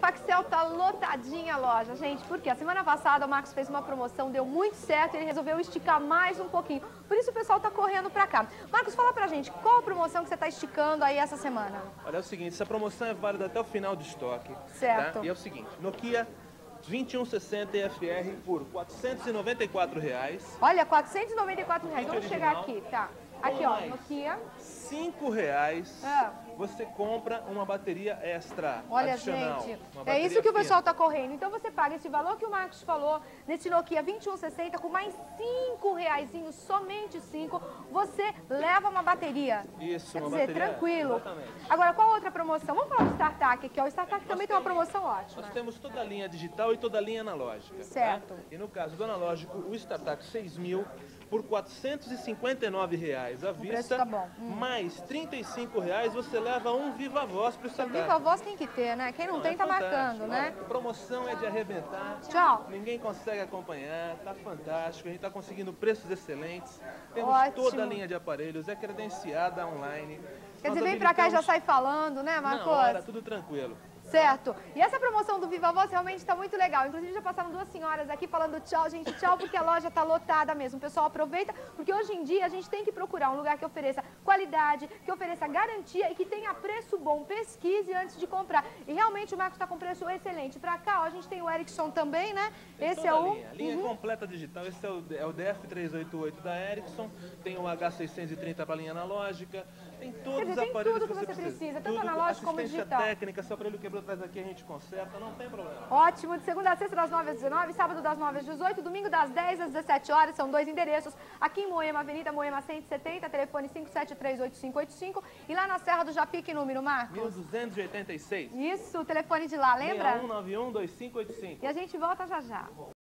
Maxxel tá lotadinha a loja, gente, porque a semana passada o Marcos fez uma promoção, deu muito certo, ele resolveu esticar mais um pouquinho. Por isso o pessoal tá correndo pra cá. Marcos, fala pra gente, qual a promoção que você tá esticando aí essa semana? Olha, é o seguinte, essa promoção é válida até o final do estoque. Certo. Tá? E é o seguinte, Nokia 2160 EFR por R$ 494. Olha, R$ 494. Vamos Kit chegar original. aqui, tá. Aqui, ó, Mais Nokia. R$ 5, Ah. você compra uma bateria extra. Olha, adicional, gente, uma é bateria isso que o pessoal fina. tá correndo. Então você paga esse valor que o Marcos falou nesse Nokia 2160 com mais R$ 5, somente 5, você leva uma bateria. Isso, Quer uma dizer, bateria, tranquilo. exatamente. Agora, qual outra promoção? Vamos falar do StarTAC aqui, ó. O StarTAC também tem uma promoção ótima. Nós temos toda a linha digital e toda a linha analógica. Certo. Tá? E no caso do analógico, o StarTAC 6000 por R$ 459 à vista. preço tá bom. Mais R$ 35 você leva um Viva Voz para o StarTAC. Viva Voz tem que ter, né? Quem não tem tá fantástico. marcando, né? A promoção é de arrebentar. Tchau. Ninguém consegue acompanhar, tá fantástico. A gente tá conseguindo preços excelentes. Temos Ótimo. toda a linha de aparelhos, é credenciada online. Quer dizer, Nós vem pra cá e já habilitamos sai falando, né, Marcos? na hora, tudo tranquilo. Certo. E essa promoção do Viva Voz realmente está muito legal. Inclusive, já passaram duas senhoras aqui falando tchau, gente, tchau, porque a loja está lotada mesmo. O pessoal aproveita, porque hoje em dia a gente tem que procurar um lugar que ofereça qualidade, que ofereça garantia e que tenha preço bom. Pesquise antes de comprar. E realmente o Marcos está com preço excelente. Pra cá, ó, a gente tem o Ericsson também, né? Tem Esse toda é o... a linha completa digital. Esse é o DF388 da Ericsson. Tem o H630 para linha analógica. Tem todos Quer dizer, os tem aparelhos tudo que você precisa, tanto Tudo, analógico como assistência digital. técnica, seu aparelho quebrou atrás daqui, a gente conserta, não tem problema. Ótimo, de segunda a sexta das 9 às 19, sábado das 9 às 18, domingo das 10 às 17 horas, são dois endereços, aqui em Moema, Avenida Moema 170, telefone 5738585 e lá na Serra do Japique, número, Marcos? 1286. Isso, o telefone de lá, lembra? 6191-2585. E a gente volta já já.